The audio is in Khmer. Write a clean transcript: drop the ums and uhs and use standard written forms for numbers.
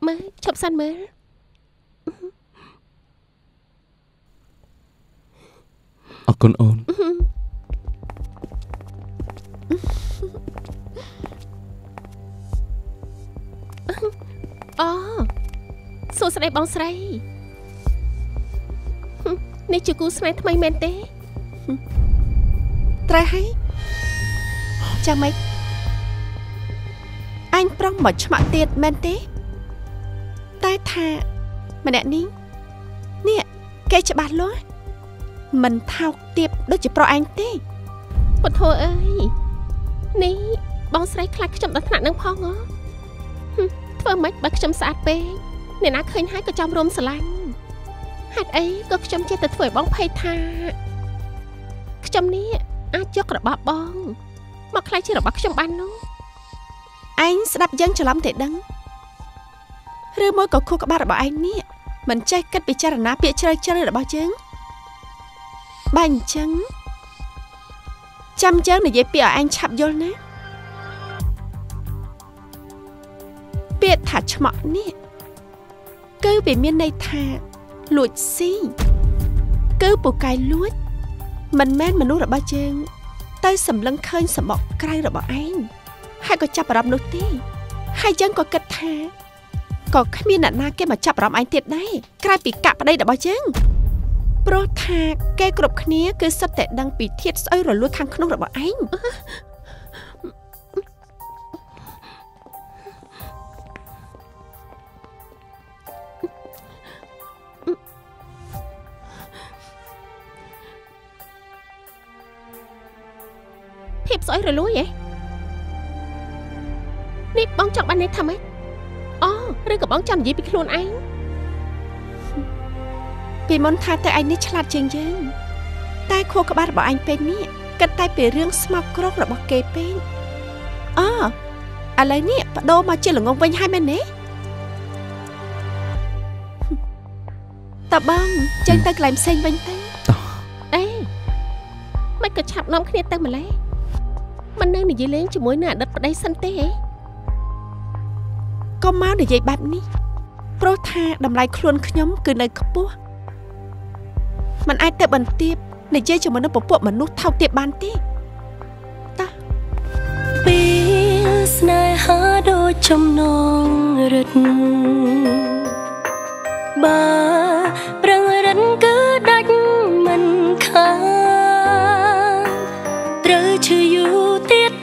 មើលឈប់សិនមើលអរគុណអូនអូសួស្តីបងស្រីនេះជាគូស្នេហ៍ថ្មីមែនទេត្រូវហើយចាំម៉េចអញប្រុងមកឆ្មាក់ទៀតមែនទេតែថាម្នាក់នេះគេច្បាស់លាស់មិនថោកទាបដូចជាប្រុសឯងទេពធអើយនេះបងស្រីខ្លាចខ្ញុំដល់ថ្នាក់នឹងផងហ៎ធ្វើម៉េចបើខ្ញុំស្អាតពេកអ្នកណាឃើញហើយក៏ចាំរំស្រឡាញ់ហេតុអីក៏ខ្ញុំចេះតែធ្វើឲ្យបងភ័យថាខ្ញុំនេះអាចយករបស់បងមកខ្លាចជារបស់ខ្ញុំបាននោះឯងស្ដាប់យើងច្រឡំទេដឹងឬមួយក៏ខួរក្បាលរបស់ឯងនេះមិនចេះគិតពិចារណាពាក្យជ្រៅជ្រៅរបស់យើងបើអញ្ចឹងចាំយើងនិយាយពាក្យឲ្យឯងឆាប់យល់ណាពាក្យថាឆ្មក់នេះគឺវាមានន័យថាលួចស៊ីគឺពូកែលួចមិនមែនមនុស្សរបស់យើងទៅសម្លឹងឃើញសម្បកក្រៅរបស់ឯងហើយក៏ចាប់អារម្មណ៍នោះទេហើយយើងក៏គិតថាក៏គ្មានអ្នកណាគេមកចាប់អារម្មណ៍ឯងទៀតដែរក្រៅពីកាក់ប្តីរបស់យើងព្រោះថាគេគ្រប់គ្នាគឺសុទ្ធតែដឹងពីធាតុស្អុយរលួយខាងក្នុងរបស់ឯងភាពស្អុយរលួយហ៎នេះបងចង់បាននេះថាម៉េចអូឬក៏បងចង់និយាយពីខ្លួនឯងពីមុនថាតែឯងនេះឆ្លាតជាងយើងតែខួរក្បាលរបស់ឯងពេកនេះគិតតែពីរឿងស្មោកគ្រោករបស់គេពេកអូឥឡូវនេះបដូរមកជាល្ងងវិញហើយមែនទេតើបងចេញទៅកន្លែងផ្សេងវិញទៅអេមិនក៏ឆាប់នាំគ្នាទៅម្លេះមិននៅនិយាយលេងជាមួយនឹងអតីតប្តីសិនទេហ៎កុំមកនិយាយបែបនេះព្រោះថាតម្លៃខ្លួនខ្ញុំគឺនៅខ្ពស់มันអាចទៅបន្ទាបនិយាយជាមួយនឹងពពួកមនុស្សថោកទាបបានទេតោះពេលស្នេហាដូចចំណងរឹតបើប្រឹងរិនគឺដាច់មិនខានត្រូវឈឺយូរទៀត